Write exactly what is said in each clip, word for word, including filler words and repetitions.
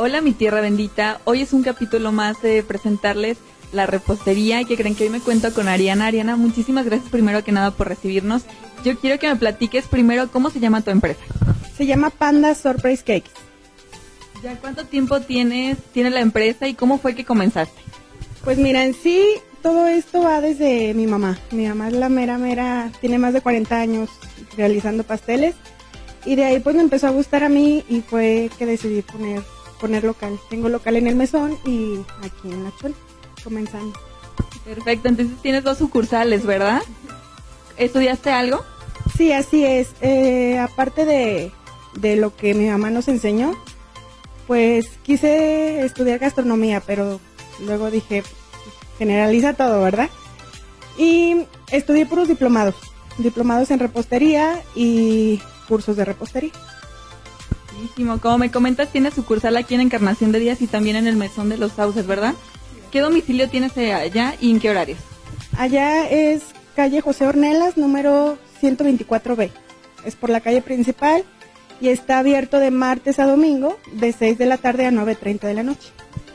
Hola mi tierra bendita, hoy es un capítulo más de presentarles la repostería y que creen que hoy me cuento con Ariana. Ariana, muchísimas gracias primero que nada por recibirnos. Yo quiero que me platiques primero cómo se llama tu empresa. Se llama Panda Surprise Cakes. ¿Ya cuánto tiempo tienes, tiene la empresa y cómo fue que comenzaste? Pues mira, en sí todo esto va desde mi mamá. Mi mamá es la mera mera, tiene más de cuarenta años realizando pasteles y de ahí pues me empezó a gustar a mí y fue que decidí poner, poner local. Tengo local en el Mesón y aquí en La Chole, comenzando. Perfecto, entonces tienes dos sucursales, ¿verdad? ¿Estudiaste algo? Sí, así es. Eh, aparte de, de lo que mi mamá nos enseñó, pues quise estudiar gastronomía, pero luego dije, generaliza todo, ¿verdad? Y estudié puros diplomados, diplomados en repostería y cursos de repostería. Buenísimo, como me comentas, tienes sucursal aquí en Encarnación de Díaz y también en el Mesón de los Sauces, ¿verdad? ¿Qué domicilio tienes allá y en qué horarios? Allá es calle José Ornelas, número ciento veinticuatro B. Es por la calle principal y está abierto de martes a domingo, de seis de la tarde a nueve treinta de la noche.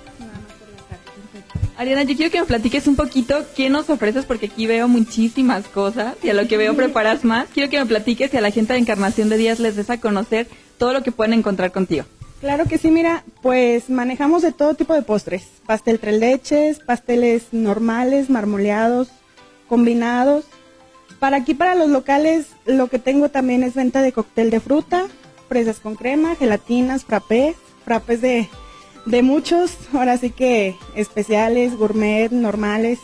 Ariana, yo quiero que me platiques un poquito qué nos ofreces, porque aquí veo muchísimas cosas y a lo que veo preparas más. Quiero que me platiques y a la gente de Encarnación de Díaz les des a conocer todo lo que pueden encontrar contigo. Claro que sí, mira, pues manejamos de todo tipo de postres. Pastel tres leches, pasteles normales, marmoleados, combinados. Para aquí, para los locales, lo que tengo también es venta de cóctel de fruta, fresas con crema, gelatinas, frappés, frappés de... de muchos, ahora sí que especiales, gourmet, normales.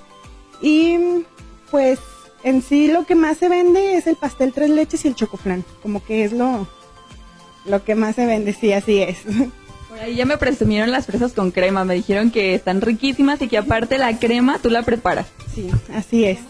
Y pues en sí lo que más se vende es el pastel tres leches y el chocoflán, como que es lo, lo que más se vende, sí, así es. Por ahí ya me presumieron las fresas con crema, me dijeron que están riquísimas y que aparte la crema tú la preparas. Sí, así es.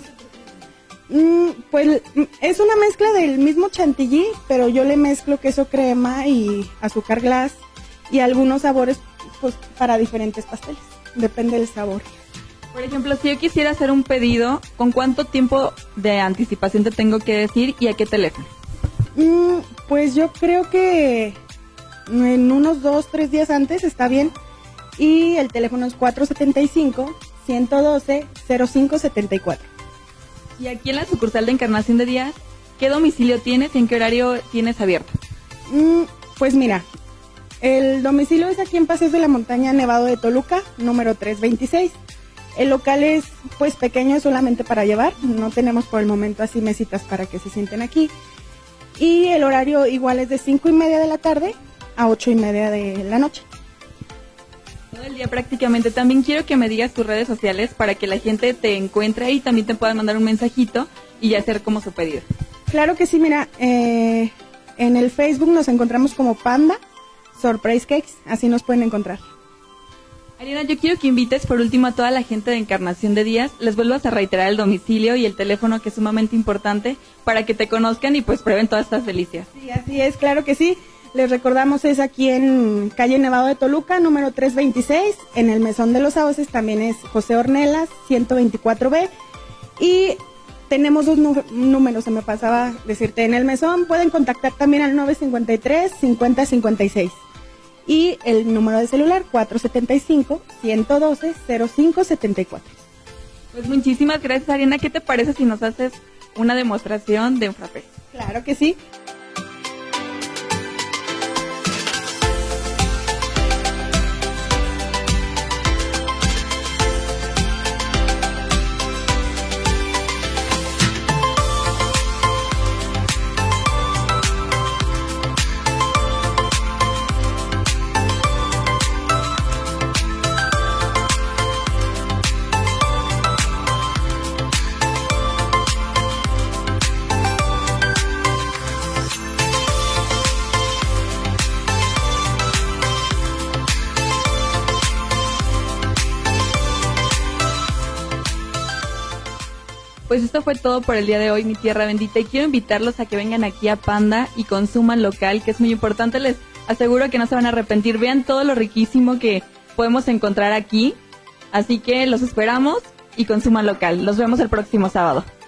Mm, pues es una mezcla del mismo chantilly, pero yo le mezclo queso crema y azúcar glass y algunos sabores pues para diferentes pasteles, depende del sabor. Por ejemplo, si yo quisiera hacer un pedido, ¿con cuánto tiempo de anticipación te tengo que decir y a qué teléfono? Mm, pues yo creo que en unos dos, tres días antes está bien y el teléfono es cuatro siete cinco, uno uno dos, cero cinco siete cuatro. Y aquí en la sucursal de Encarnación de Díaz, ¿qué domicilio tienes y en qué horario tienes abierto? Mm, pues mira, el domicilio es aquí en Paseos de la Montaña Nevado de Toluca, número trescientos veintiséis. El local es pues pequeño, es solamente para llevar, no tenemos por el momento así mesitas para que se sienten aquí. Y el horario igual es de cinco y media de la tarde a ocho y media de la noche. Todo el día prácticamente. También quiero que me digas tus redes sociales para que la gente te encuentre ahí y también te puedan mandar un mensajito y ya hacer como su pedido. Claro que sí, mira, eh, en el Facebook nos encontramos como Panda Surprise Cakes, así nos pueden encontrar. Ariana, yo quiero que invites por último a toda la gente de Encarnación de Díaz, les vuelvas a reiterar el domicilio y el teléfono, que es sumamente importante para que te conozcan y pues prueben todas estas delicias. Sí, así es, claro que sí. Les recordamos, es aquí en calle Nevado de Toluca, número trescientos veintiséis, en el Mesón de los Sauces, también es José Ornelas, ciento veinticuatro B, y tenemos dos números, se me pasaba decirte, en el Mesón pueden contactar también al nueve cinco tres, cincuenta cincuenta y seis. Y el número de celular cuatro siete cinco, uno uno dos, cero cinco siete cuatro. Pues muchísimas gracias, Ariana. ¿Qué te parece si nos haces una demostración de un frappé? Claro que sí. Pues esto fue todo por el día de hoy, mi tierra bendita, y quiero invitarlos a que vengan aquí a Panda y consuman local, que es muy importante. Les aseguro que no se van a arrepentir. Vean todo lo riquísimo que podemos encontrar aquí, así que los esperamos y consuman local. Los vemos el próximo sábado.